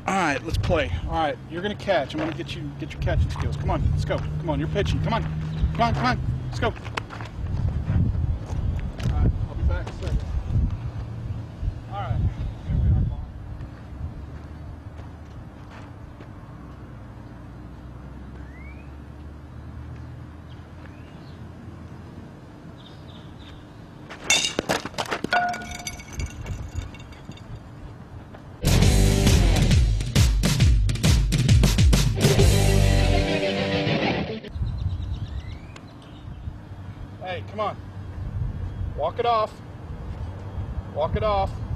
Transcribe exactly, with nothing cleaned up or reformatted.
All right, let's play. All right, you're gonna catch. I'm gonna get you get your catching skills. Come on, let's go. Come on, you're pitching. Come on, come on, come on. Let's go. All right, I'll be back in a second. All right, here we are, Bob. Hey, come on. Walk it off. Walk it off.